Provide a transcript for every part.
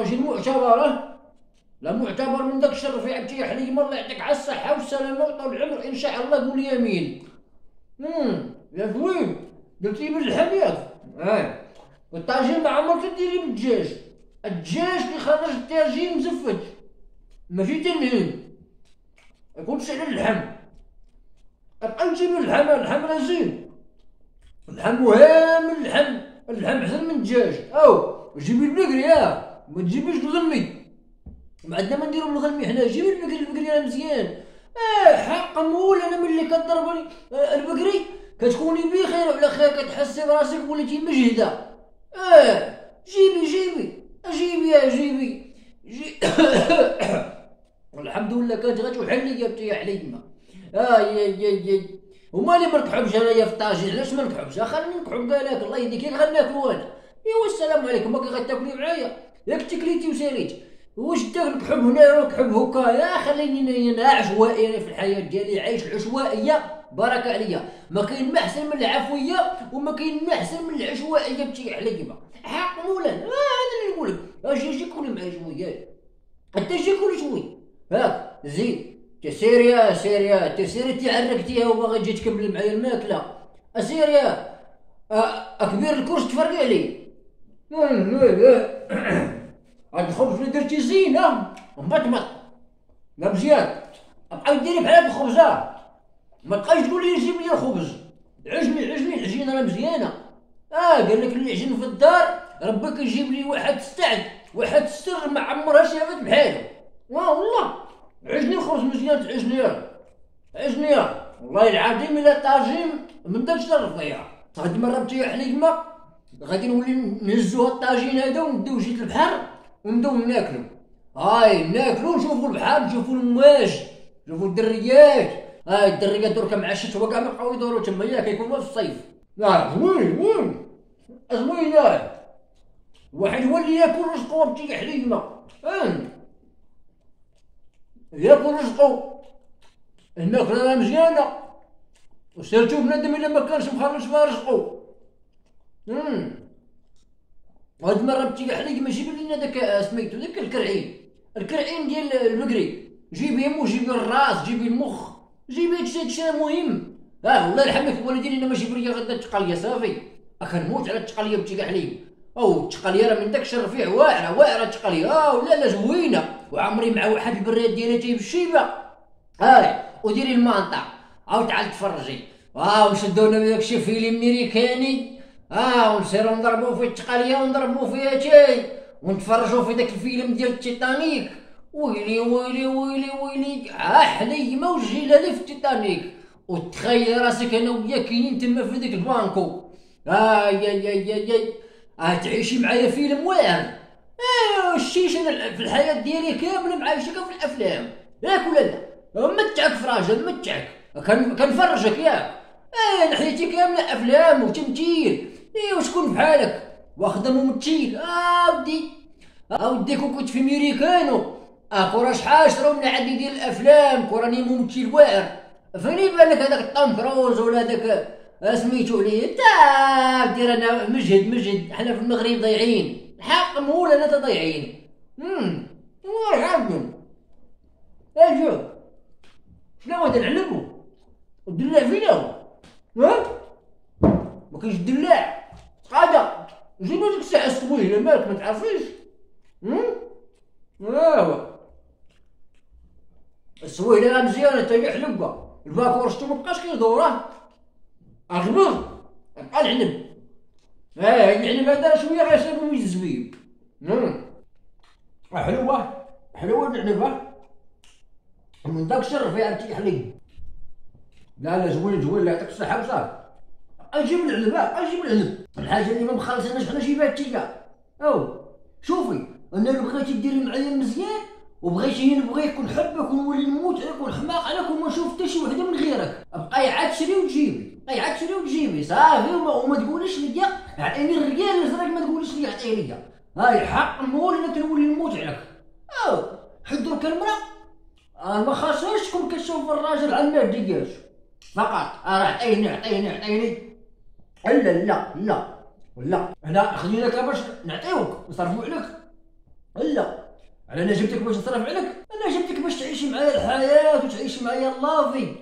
طاجين معتبر، لا معتبر من داك الشر في عبتي يا حليمه، الله يعطيك على الصحه والسلامه وطول العمر ان شاء الله، قول يمين. يا زوين درتي باللحم ياك. والطاجين ما عمرك ديري بالدجاج، الدجاج كيخرج الطاجين مزفت ماشي تنهين، يكونش على اللحم. ابقى نجيب اللحم راه زين، اللحم مهم، اللحم احسن من الدجاج. او جيبي البقري، ما تجيبيش الغلمي، ما عندنا ما نديرو بالغلمي حنا، جيبي البقري راه مزيان. حق مول انا ملي كضربني البقري كتكوني بخير وعلى خير، كتحسي براسك وليتي مجهده. جيبي والحمد لله كانت غتوحل لي يا حليمه. يا ومالي ما نكحبش انايا في الطاجين، علاش ما نكحبش؟ خليني نكحب قالك الله يهديك، غناكلو انا. ايوا السلام عليكم، ما غتاكلي معايا ياك تكليتي وساليتي، واش داك نكحب هنا ونكحب هكا؟ خليني انا عشوائي، انا في الحياه ديالي عايش العشوائيه بركه عليا، ما كاين ما احسن من العفويه وما كاين ما احسن من العشوائيه بتي حليمه. حق مولانا، هذا اللي نقولك. اجي كولي معايا شويه، انت جي كولي شويه، هاك زيد سيريا تي عرقتيها وباغي تجي تكمل معايا الماكله. سيريا كبير الكرش تفرقع لي. هاد الخبز اللي درتي زينه مبطمط، لا مزيان، بقاي ديري بحال هاد الخبزه، ما تبقايش تقولي جيب لي الخبز. عجني العجينه راه مزيانه. قال لك اللي عجن في الدار ربك يجيب لي واحد السعد، واحد السر ما عمرها شافت بحالو. والله عجني الخبز مزيان، عجني والله العظيم الا طاجين من داك الشر فيها. هاد المره بتي يا حليمه غادي نولي نهزو هاد الطاجين هذا ونديو جيت البحر ونبداو ناكلو. ناكلو نشوفو البحر، نشوفو المواج، نشوفو الدريات. الدريات دركا مع الشتوى كاع ما بقاو يدورو تما، كيكونوا في الصيف. زوين الواحد هو اللي ياكل رزقو بتي يا حليمه، ياكل رزقو. الماكله راه مزيانه، وسيرتو بنادم الا ما كانش مخرج فيها رزقو. هاد المره بتي يا حليمه جيب لنا داك سميتو داك الكرعين ديال البقري، جيبيهم وجيبي الراس، جيبي المخ، جيبي هادشي مهم. الله يرحمك الوالدين، انا ما جيب لي غدا التقاليه صافي، كنموت على التقاليه بتي يا حليمه. التقاليه راه من داك الشر فيه واعره التقاليه. لا زوينه، وعمري مع واحد البراد ديالها جايب الشيبه. وديري المانطا، تعال تفرجي. نشدونا بداكشي فيلم امريكاني، ونسيرو نضربو في التقاليه ونضربو فيها تاي، ونتفرجو في داك الفيلم ديال التيتانيك. ويلي حليمه والجلاله في التيتانيك، وتخيل راسك انا وياك كاينين تما في ديك البانكو. تعيشي معايا فيلم واعر. الشيش انا في الحياه ديالي كامله معايشك في الافلام، ياك ولا لا؟ متعك في راجل، متعك كنفرجك ياك. نحيتي كامله افلام وتمثيل. وشكون بحالك واخد ممثل؟ ودي كنت في ميريكانو، كره شحال شرو من عندي ديال الافلام، كراني ممثل واعر. فين يبان لك هذاك طوم كروز ولا هذاك سميتو عليه؟ انت دير انا مجهد، حنا في المغرب ضايعين، الحق مولانا تضيعين. عبد اجو شنو غادي نعلمو الدلاع فينا؟ ما كاينش الدلاع قاعده. جيبو ديك الساعه السويله مالك ما تعرفيش؟ السويله راه مزيانه حتى هي حلوه، الباكور شتو مبقاش كيدور، اغمض بقى العنب. العنب هذا شويه غيصيبو من الزبيب. حلوه العنب، من داك الشر فيها بتي حليب. لا زوين الله يعطيك الصحه وصافي. اجيب العنب، الحاجه اللي ما مخلصيناش حنا جيبها تيا. شوفي انا اللي بغيتي ديري معايا مزيان، وبغيتي نبغيك ونحبك ونولي نموت عليك ونحماق عليك وما نشوف حتى شي وحده من غيرك، بقاي عاد تشري وتجيبي صافي. وما تقوليش ليا عطيني الرجال الزرق، ما تقوليش ليا عطيني ليا. حق مولنا كنولي نموت عليك. حضر كالمرا ما خاصهاش تكون كتشوف الراجل على الماء دياش فقط. عطيني. لا هنا خلينا باش نعطيوك نصرفو عليك. لا، انا جبتك باش نصرف عليك، انا جبتك باش تعيشي معايا الحياه وتعيشي معايا اللافي.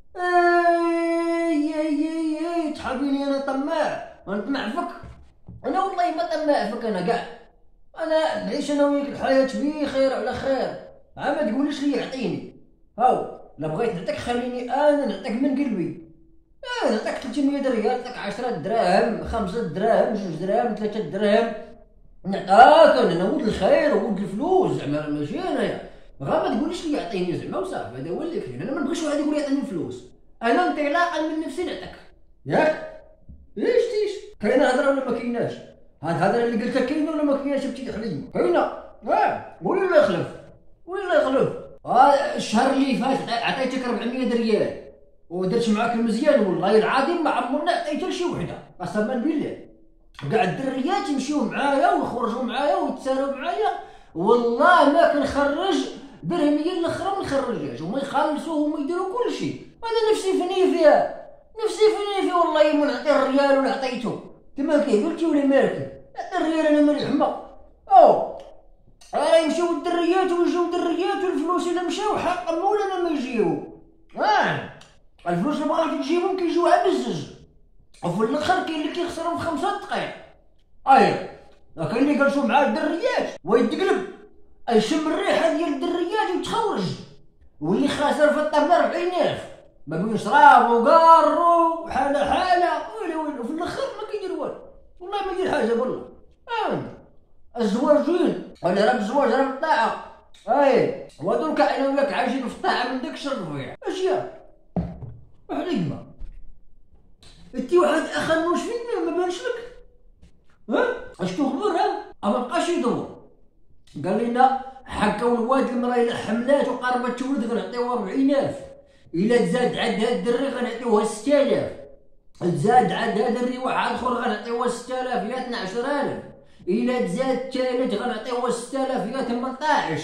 اي تحابيني انا طماع، نطمع فيك؟ انا والله ما طماع فيك انا كاع، انا نعيش انا وياك الحياه بخير على خير. ما تقوليش لي اعطيني، هاو لا بغيت نعطيك خليني انا نعطيك من قلبي. نعطيك 300 ريال، نعطيك 10 دراهم، 5 دراهم، 2 دراهم، 3 دراهم، نعطاك انا ولد الخير وولد الفلوس زعما ماشي انايا. غير ما تقوليش لي يعطيني زعما وصافي، هذا هو اللي كاين. انا ما نبغيش واحد يقول لي يعطيني فلوس، انا انطلاقا من نفسي نعطيك ياك. ليش تيش كاينه هضره ولا ما كايناش؟ هاد الهضره اللي قلتها كاينه ولا ما كايناش؟ بتي حليمه كاينه. قولي الله يخلف، قولي الله يخلف. الشهر اللي فات عطيتك 400 ريال ودرت معاك مزيان، والله العظيم ما عمرنا عطيت لشي وحده قسما بالله. كاع الدريات يمشيو معايا ويخرجوا معايا ويتساراو معايا، والله ما كنخرج درهميه الاخرى ما نخرجهاش، هما يخلصوه وهما يديروا كل شيء. انا نفسي فيني فيها، نفسي فيني فيه والله. ما نعطي الريال ولا عطيته انت ما كيقولتي ولا مالك؟ نعطي الريال انا مالي حما. يمشيو الدريات ويجيو الدريات، والفلوس الا مشاو حق مولانا ما يجيو. الفلوس اللي بغاو تجيبهم كيجيوها بزز، وفي الاخر كاين اللي كيخسرهم في 5 دقائق. كاين اللي جالسوا مع الدريات ويتقلب يشم الريحه ديال الدريات ويتخرج، واللي خاسر في الطبله 40,000 ما بين شراب وقارو حاله وفي الاخر ما كيدير والو، والله ما يدير حاجه والله. الزواج زوين، انا راه الزواج راه الطاعه. ودرك انا وياك عايشين في الطاعه من داك الشر الرفيع. اشياء حليمه انتي واحد اخنوش فيك ما بانش لك؟ اش تخبر؟ ما بقاش يدور، قال لنا حكاو الواد المراه الا حملات وقربت تولد غنعطيوها 40,000، الا تزاد عند هاد الدري غنعطيوها 6000، تزاد عند هاد الدري واحد اخر غنعطيوها 6000 يا 12000، الا تزاد الثالث غنعطيوها 6000 يا 18.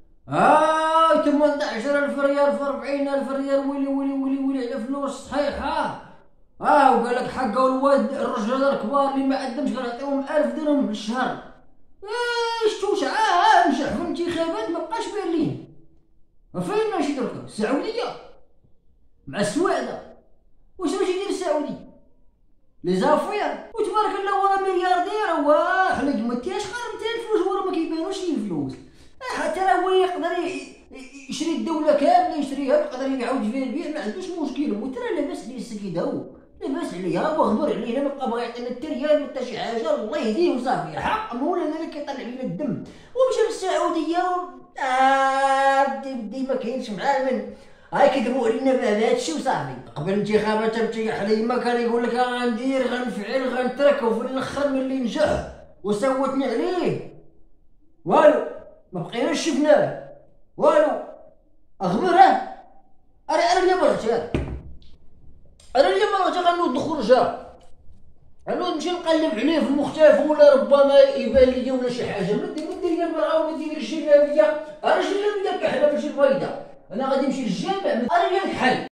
18,000 ريال في 40,000 ريال، ويلي ويلي ويلي ويلي على فلوس صحيحه. وقال لك حقاو الواد الرجال الكبار اللي ما قدمش غنعطيوهم 1000 درهم بالشهر. شتو شعاه نجح في الانتخابات ما بقاش باين. فين ماشي دركا السعوديه مع السواعده؟ واش باش يدير السعودي؟ لي زافير وتبارك الله وراه ملياردير. حنا ما تياش قارب تاع الفلوس، وراه ما كيبانوش ليه الفلوس. حتى راه هو يقدر يشري الدوله كامله، يشريها ويقدر يعاود فيها البيع، ما عندوش مشكل. هو ترى لاباس عليه السكيده، هو لاباس عليها وغبر علينا، ما بقى بغا يعطينا حتى ريال حتى شي حاجه، الله يهديه وصافي. حق مولانا اللي كيطلع علينا الدم ومشى للسعوديه بدي ما كاينش معاه من كيدبوا علينا بهذا الشيء وصافي. قبل الانتخابات بتي حليمه كان يقول لك غندير غنفعل غنترك، وفي الاخر ملي نجح وصوتني عليه والو ما بقيناش شفناه والو. اخبر انا اللي بغيت، انا اللي بغيت غنوض نخرج، غنوض نمشي نقلب عليه في المختلف، ولا ربما يبان لي ولا شي حاجه. ما دير لي المراه وما دير الجلابيه، انا الجلابيه كحله ماشي بيضاء، انا غادي نمشي للجامع انا اللي نحل.